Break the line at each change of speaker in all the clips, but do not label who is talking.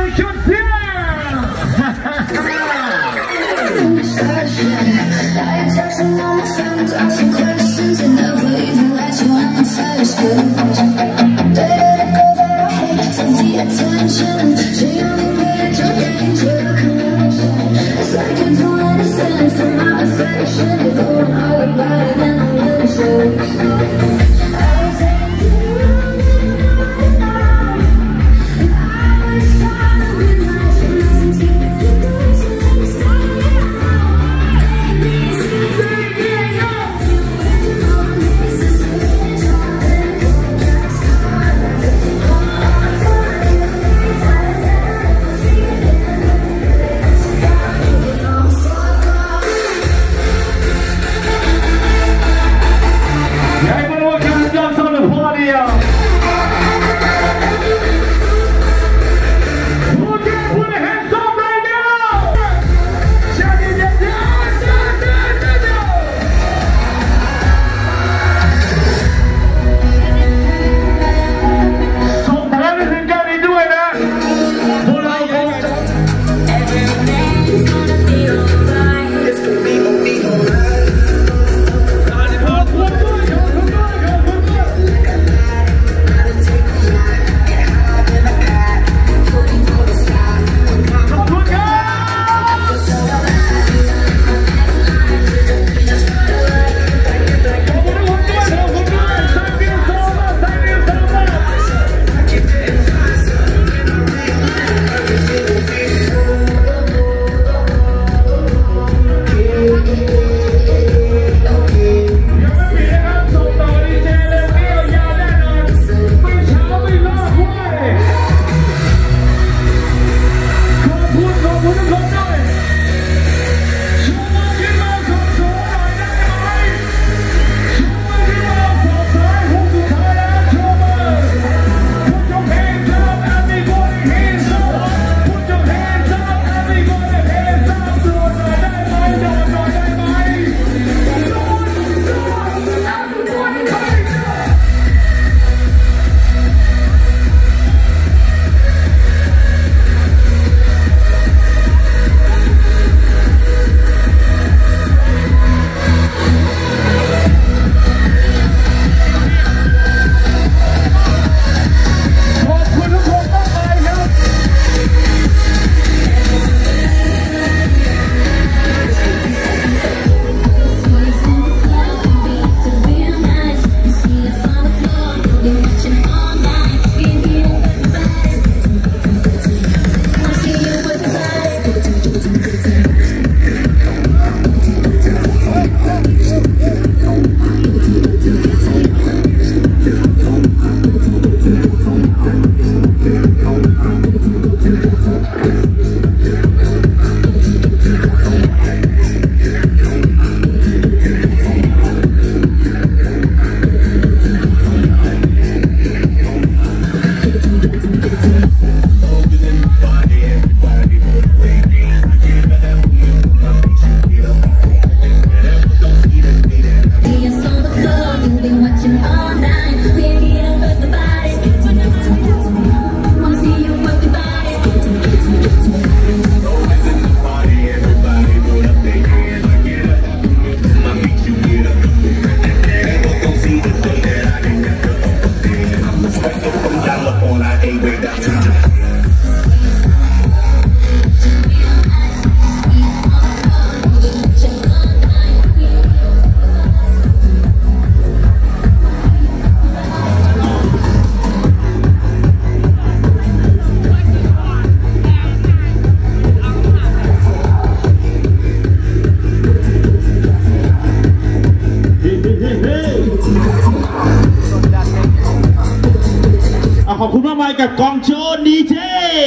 ขอบคุณมากมายกับกองโชว์ดีเจ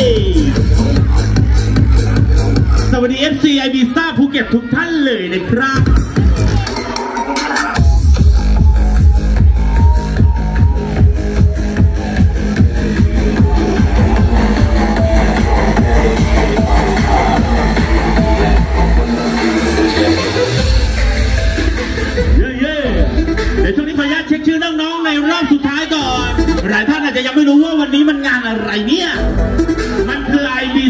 สวัสดี FC ไอบีซ่าภูเก็ตทุกท่านเลยนะครับเดี๋ยวช่วงนี้ขออนุญาตเช็คชื่อน้องๆในรอบสุดท้ายก่อนหลายท่านอาจจะยังไม่รู้ว่าวันนี้มันงานอะไรเนี่ยมันคือ IB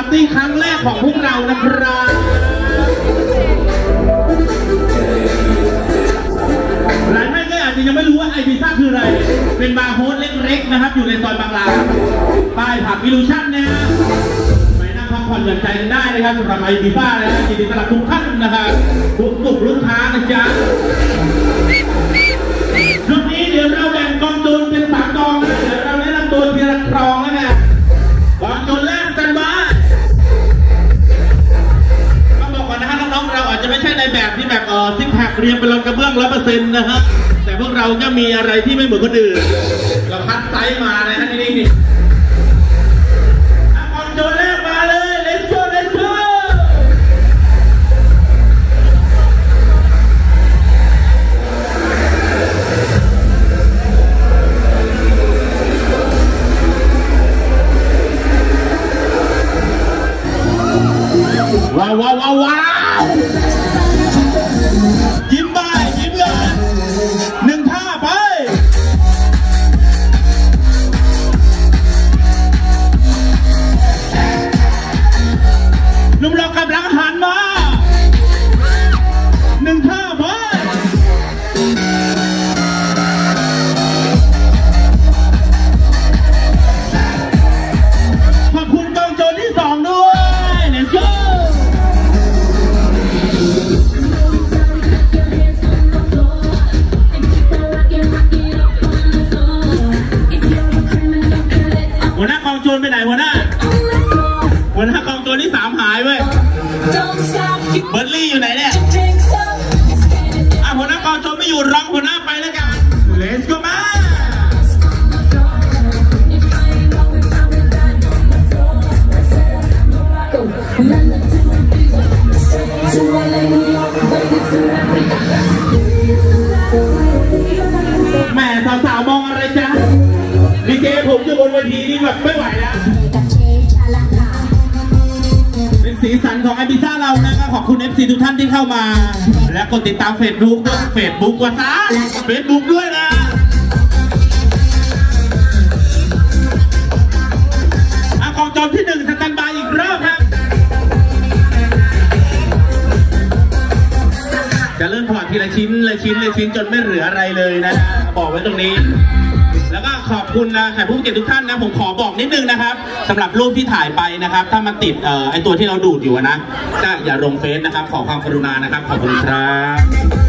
าร์ตี้ครั้งแรกของพวกเรานะครับหลายท่านก็อาจจะยังไม่รู้ว่าไอบิซ่าคืออะไรเป็นบาร์โฮสเล็กๆนะครับอยู่ในซอยบางลาป้ายผับอิลูชั่นนะฮะไปนั่งพักผ่อนหย่อนใจกันได้นะครับสำหรับไอบิซ่านะฮะยินดีต้อนรับทุกท่านนะครับทุกกลุ่มลูกค้านะจ๊ะช่วงนี้เดี๋ยวเราแบ่งกองโจรเป็น3กองนะเดี๋ยวเราแนะนำตัวทีละกองแล้วนะกองโจรแรกสแตนบายก็บอกก่อนนะฮะน้องๆเราอาจจะไม่ใช่ในแบบที่แบบซิกแพคเรียงเป็นรองกระเบื้อง 100% นะฮะแต่พวกเราก็มีอะไรที่ไม่เหมือนคนอื่นเราคัดไซส์มานะฮะนี่กองโจรแรกมาเลย let's go let's goว้าวยิ้มไปยิ้มเลย1 ท่าไปลุงเรากำลังหันมา1 ท่าไปขอบคุณกองโจรที่2ด้วย let's goหัวหน้ากองโจรไปไหนหัวหน้ากองโจรที่3หายเว้ยเบิร์ดลี่อยู่ไหนเนี่ยหัวหน้ากองโจรไม่อยู่ร้องหัวหน้าไปแล้วกัน Let's go มาแม่สาวๆมองอะไรจ๊ะดีเจผมอยู่บนเวทีนี่แบบไม่ไหวแล้วเป็นสีสันของไอบิซ่าเรานะครับขอบคุณ FC ทุกท่านที่เข้ามาและกดติดตาม Facebook ว่าซะ Facebook ด้วยนะกองโจรที่1สแตนบายอีกรอบครับจะเริ่มถอดทีละชิ้นจนไม่เหลืออะไรเลยนะบอกไว้ตรงนี้แล้วก็ขอบคุณนะแขกผู้เกียรติทุกท่านนะผมขอบอกนิดนึงนะครับสำหรับรูปที่ถ่ายไปนะครับถ้ามันติดไอตัวที่เราดูดอยู่นะก็อย่าลงเฟซนะครับขอความกรุณานะครับขอบคุณครับ